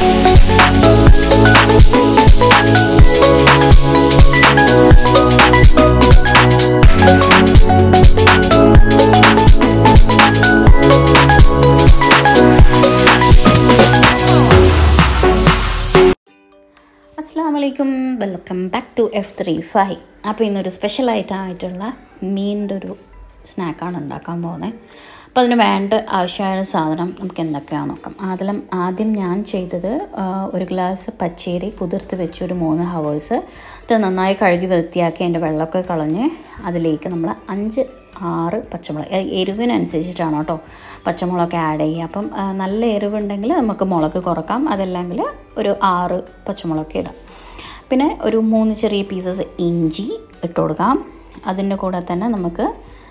അസ്സലാമലൈക്കും, welcome back to F35. അപ്പോൾ ഇന്നൊരു സ്പെഷ്യലായിട്ടുള്ള മീനിൻ്റെ ഒരു സ്നാക്കാണ് ഉണ്ടാക്കാൻ പോകുന്നത്. അപ്പോൾ അതിന് ആവശ്യമായ സാധനം നമുക്ക് എന്തൊക്കെയാണെന്ന് നോക്കാം. ആദ്യം ഞാൻ ചെയ്തത് ഒരു ഗ്ലാസ് പച്ചരി കുതിർത്ത് വെച്ച് ഒരു 3 hours അത് നന്നായി കഴുകി വൃത്തിയാക്കി അതിൻ്റെ വെള്ളമൊക്കെ കളഞ്ഞ് അതിലേക്ക് നമ്മൾ 5-6 പച്ചമുളക്, എരിവിനനുസരിച്ചിട്ടാണ് കേട്ടോ പച്ചമുളകൊക്കെ ആഡ് ചെയ്യുക. അപ്പം നല്ല എരിവുണ്ടെങ്കിൽ നമുക്ക് മുളക് കുറക്കാം, അതല്ലെങ്കിൽ ഒരു 6 പച്ചമുളകൊക്കെ ഇടാം. പിന്നെ ഒരു 3 ചെറിയ പീസസ് ഇഞ്ചി ഇട്ട് കൊടുക്കാം. അതിൻ്റെ കൂടെ തന്നെ നമുക്ക്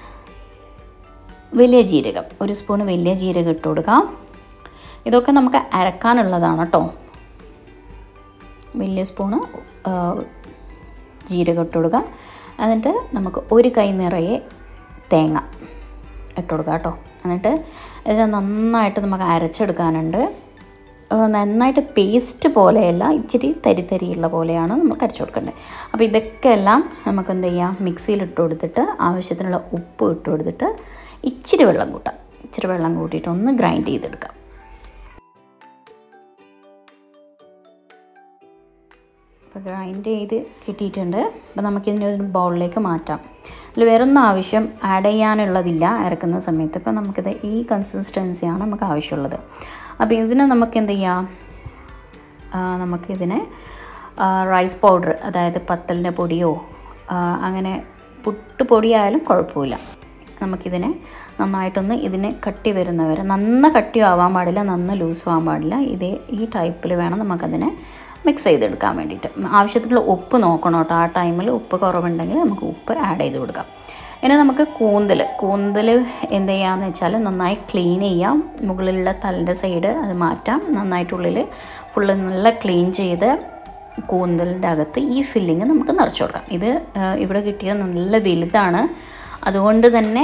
വലിയ ജീരകം, 1 സ്പൂൺ വലിയ ജീരകം ഇട്ട് കൊടുക്കാം. ഇതൊക്കെ നമുക്ക് അരക്കാനുള്ളതാണ് കേട്ടോ. വലിയ സ്പൂണ് ജീരകം ഇട്ട് കൊടുക്കുക. എന്നിട്ട് നമുക്ക് 1 കൈ നിറയെ തേങ്ങ ഇട്ട് കൊടുക്കുക കേട്ടോ. എന്നിട്ട് ഇതിനെ നന്നായിട്ട് നമുക്ക് അരച്ചെടുക്കാനുണ്ട്. നന്നായിട്ട് പേസ്റ്റ് പോലെയല്ല, ഇച്ചിരി തരിയുള്ള പോലെയാണ് നമുക്ക് അരച്ചു കൊടുക്കേണ്ടത്. അപ്പോൾ ഇതൊക്കെ എല്ലാം നമുക്ക് എന്ത് ചെയ്യാം, മിക്സിയിൽ ഇട്ട് കൊടുത്തിട്ട് ആവശ്യത്തിനുള്ള ഉപ്പ് ഇട്ട് കൊടുത്തിട്ട് ഇച്ചിരി വെള്ളം കൂട്ടാം. ഇച്ചിരി വെള്ളം കൂട്ടിയിട്ട് ഒന്ന് ഗ്രൈൻഡ് ചെയ്തെടുക്കാം. അപ്പോൾ ഗ്രൈൻഡ് ചെയ്ത് കിട്ടിയിട്ടുണ്ട്. അപ്പോൾ നമുക്കിതിനെ ഒരു ബൗളിലേക്ക് മാറ്റാം. അതിൽ വേറൊന്നും ആവശ്യം ആഡ് ചെയ്യാനുള്ളതില്ല അരക്കുന്ന സമയത്ത്. അപ്പോൾ നമുക്കിത് ഈ കൺസിസ്റ്റൻസിയാണ് നമുക്ക് ആവശ്യമുള്ളത്. അപ്പോൾ ഇതിന് നമുക്ക് എന്ത് ചെയ്യാം, നമുക്കിതിനെ റൈസ് പൗഡർ, അതായത് പത്തലിൻ്റെ പൊടിയോ അങ്ങനെ പുട്ടുപൊടിയായാലും കുഴപ്പമില്ല. നമുക്കിതിനെ നന്നായിട്ടൊന്ന് ഇതിനെ കട്ടി വരുന്നവരെ, നന്ന കട്ടിയോ ആവാൻ പാടില്ല, നന്ന ലൂസും ആവാൻ പാടില്ല. ഈ ടൈപ്പിൽ വേണം നമുക്കതിനെ മിക്സ് ചെയ്തെടുക്കാൻ വേണ്ടിയിട്ട്. ആവശ്യത്തിനുള്ള ഉപ്പ് നോക്കണം കേട്ടോ. ആ ടൈമിൽ ഉപ്പ് കുറവുണ്ടെങ്കിൽ നമുക്ക് ഉപ്പ് ആഡ് ചെയ്ത് കൊടുക്കാം. ഇനി നമുക്ക് കൂന്തൽ എന്ത് ചെയ്യാമെന്ന് വെച്ചാൽ നന്നായി ക്ലീൻ ചെയ്യാം. മുകളിലുള്ള തലൻ്റെ സൈഡ് അത് മാറ്റാം. നന്നായിട്ടുള്ളിൽ ഫുള്ള് നല്ല ക്ലീൻ ചെയ്ത് കൂന്തലിൻ്റെ അകത്ത് ഈ ഫില്ലിങ് നമുക്ക് നിറച്ച് കൊടുക്കാം. ഇത് ഇവിടെ കിട്ടിയത് നല്ല വലുതാണ്, അതുകൊണ്ട് തന്നെ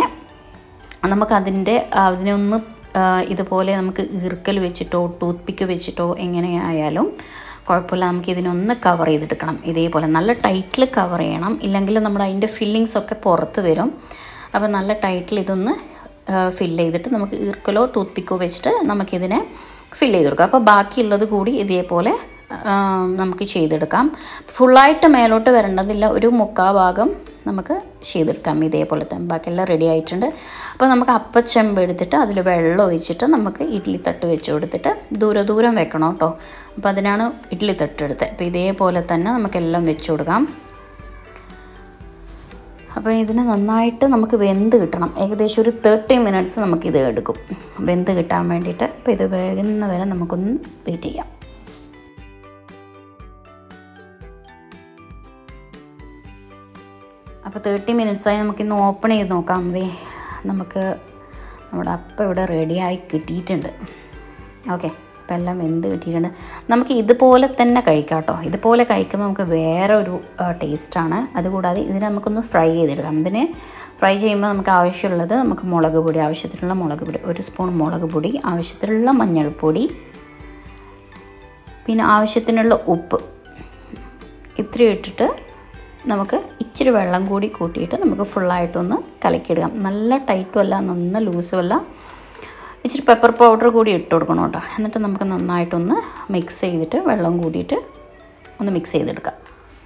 അതിനൊന്ന് ഇതുപോലെ നമുക്ക് ഈർക്കൽ വെച്ചിട്ടോ ടൂത്ത് പിക്ക് വെച്ചിട്ടോ എങ്ങനെയായാലും കുഴപ്പമില്ല. നമുക്കിതിനൊന്ന് കവർ ചെയ്തെടുക്കണം. ഇതേപോലെ നല്ല ടൈറ്റിൽ കവർ ചെയ്യണം, ഇല്ലെങ്കിൽ അതിൻ്റെ ഫില്ലിങ്സൊക്കെ പുറത്ത് വരും. അപ്പോൾ നല്ല ടൈറ്റിൽ ഇതൊന്ന് ഫില്ല് ചെയ്തിട്ട് നമുക്ക് ഈർക്കലോ ടൂത്ത് പിക്കോ വെച്ചിട്ട് നമുക്കിതിനെ ഫില്ല് ചെയ്ത് കൊടുക്കാം. അപ്പോൾ ബാക്കിയുള്ളത് കൂടി ഇതേപോലെ നമുക്ക് ചെയ്തെടുക്കാം. ഫുള്ളായിട്ട് മേലോട്ട് വരേണ്ടതില്ല, ഒരു 1/4 ഭാഗം നമുക്ക് ചെയ്തെടുക്കാം. ഇതേപോലെ തന്നെ ബാക്കിയെല്ലാം റെഡി ആയിട്ടുണ്ട്. അപ്പോൾ നമുക്ക് അപ്പച്ചെമ്പ് എടുത്തിട്ട് അതിൽ വെള്ളം ഒഴിച്ചിട്ട് നമുക്ക് ഇഡ്ഡലി തട്ട് വെച്ച് കൊടുത്തിട്ട് ദൂരം വെക്കണം കേട്ടോ. അപ്പോൾ അതിനാണ് ഇഡ്ഡലി തട്ടെടുത്തത്. അപ്പോൾ ഇതേപോലെ തന്നെ നമുക്കെല്ലാം വെച്ച് കൊടുക്കാം. അപ്പോൾ ഇതിന് നന്നായിട്ട് നമുക്ക് വെന്ത് കിട്ടണം. ഏകദേശം ഒരു 30 minutes നമുക്കിത് എടുക്കും വെന്ത് കിട്ടാൻ വേണ്ടിയിട്ട്. അപ്പോൾ ഇത് വേകുന്ന വരെ നമുക്കൊന്ന് വെയിറ്റ് ചെയ്യാം. അപ്പോൾ 30 minutes ആയി. നമുക്കിന്ന് ഓപ്പൺ ചെയ്ത് നോക്കാം. മതി, നമുക്ക് നമ്മുടെ അപ്പം ഇവിടെ റെഡിയായി കിട്ടിയിട്ടുണ്ട്. ഓക്കെ, അപ്പം എല്ലാം വെന്ത് കിട്ടിയിട്ടുണ്ട്. നമുക്ക് ഇതുപോലെ തന്നെ കഴിക്കാം കേട്ടോ. ഇതുപോലെ കഴിക്കുമ്പോൾ നമുക്ക് വേറെ ഒരു ടേസ്റ്റാണ്. അതുകൂടാതെ ഇതിനെ നമുക്കൊന്ന് ഫ്രൈ ചെയ്തെടുക്കാം. ഇതിനെ ഫ്രൈ ചെയ്യുമ്പോൾ നമുക്ക് ആവശ്യമുള്ളത്, നമുക്ക് മുളക് പൊടി, ആവശ്യത്തിനുള്ള മുളക് പൊടി, 1 സ്പൂൺ മുളക് പൊടി, ആവശ്യത്തിനുള്ള മഞ്ഞൾപ്പൊടി, പിന്നെ ആവശ്യത്തിനുള്ള ഉപ്പ്, ഇത്രയും ഇട്ടിട്ട് നമുക്ക് ഇച്ചിരി വെള്ളം കൂടി കൂട്ടിയിട്ട് നമുക്ക് ഫുള്ളായിട്ടൊന്ന് കലക്കിയിടുക. നല്ല ടൈറ്റും അല്ല, നന്ന ലൂസും അല്ല. ഇച്ചിരി പെപ്പർ പൗഡർ കൂടി ഇട്ട് കൊടുക്കണം കേട്ടോ. എന്നിട്ട് നമുക്ക് നന്നായിട്ടൊന്ന് മിക്സ് ചെയ്തിട്ട് വെള്ളം കൂടിയിട്ട് ഒന്ന് മിക്സ് ചെയ്തെടുക്കാം.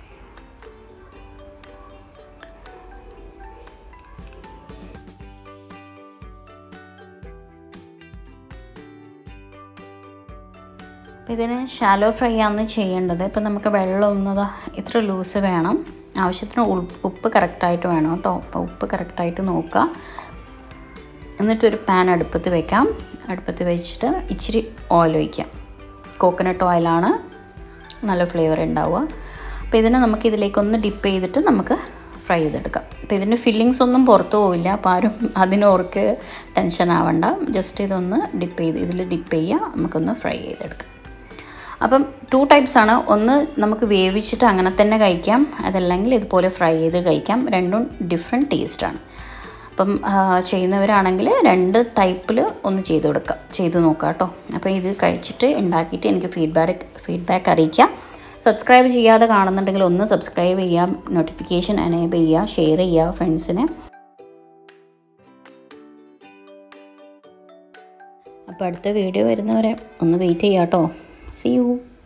അപ്പോൾ ഇതിന് ഷാലോ ഫ്രൈ ആണ് ചെയ്യേണ്ടത്. ഇപ്പോൾ നമുക്ക് വെള്ളം ഒന്നത് ഇത്ര ലൂസ് വേണം. ആവശ്യത്തിന് ഉപ്പ് കറക്റ്റായിട്ട് വേണം കേട്ടോ. അപ്പോൾ ഉപ്പ് കറക്റ്റായിട്ട് നോക്കുക. എന്നിട്ടൊരു പാൻ അടുപ്പത്ത് വെക്കാം. അടുപ്പത്ത് വെച്ചിട്ട് ഇച്ചിരി ഓയിൽ ഒഴിക്കാം. കോക്കനട്ട് ഓയിലാണ് നല്ല ഫ്ലേവർ ഉണ്ടാവുക. അപ്പോൾ ഇതിനെ നമുക്ക് ഇതിലേക്കൊന്ന് ഡിപ്പ് ചെയ്തിട്ട് നമുക്ക് ഫ്രൈ ചെയ്തെടുക്കാം. അപ്പോൾ ഇതിൻ്റെ ഫില്ലിങ്സ് ഒന്നും പുറത്തു പോവില്ല. അപ്പോൾ ആരും അതിനോർക്ക് ടെൻഷൻ ആവണ്ട. ജസ്റ്റ് ഇതൊന്ന് ഇതിൽ ഡിപ്പ് ചെയ്യുക, നമുക്കൊന്ന് ഫ്രൈ ചെയ്തെടുക്കാം. അപ്പം 2 types ആണ്. ഒന്ന് നമുക്ക് വേവിച്ചിട്ട് അങ്ങനെ തന്നെ കഴിക്കാം, അതല്ലെങ്കിൽ ഇതുപോലെ ഫ്രൈ ചെയ്ത് കഴിക്കാം. രണ്ടും ഡിഫറെൻറ്റ് ടേസ്റ്റാണ്. അപ്പം ചെയ്യുന്നവരാണെങ്കിൽ 2 ടൈപ്പിൽ ഒന്ന് ചെയ്ത് നോക്കാം കേട്ടോ. അപ്പോൾ ഇത് കഴിച്ചിട്ട് ഉണ്ടാക്കിയിട്ട് എനിക്ക് ഫീഡ്ബാക്ക് അറിയിക്കാം. സബ്സ്ക്രൈബ് ചെയ്യാതെ കാണുന്നുണ്ടെങ്കിൽ ഒന്ന് സബ്സ്ക്രൈബ് ചെയ്യാം, നോട്ടിഫിക്കേഷൻ എനേബിൾ ചെയ്യുക, ഷെയർ ചെയ്യുക ഫ്രണ്ട്സിന്. അപ്പോൾ അടുത്ത വീഡിയോ വരുന്നവരെ ഒന്ന് വെയിറ്റ് ചെയ്യാം കേട്ടോ. See U.